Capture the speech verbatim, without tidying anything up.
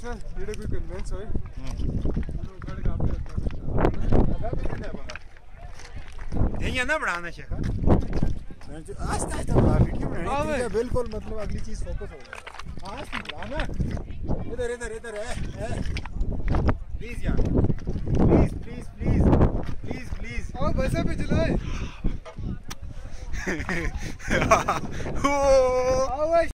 चल जेडे कोई कन्विंस होए खड़े का पे ये ना बढ़ाना शेख आस्ते आस्ते बढ़ा वीडियो बनानी है बिल्कुल मतलब अगली चीज फोकस हो जाए आस्ते बढ़ाना इधर इधर इधर है प्लीज यार please please please please please आओ वैसे भी चलाए आओ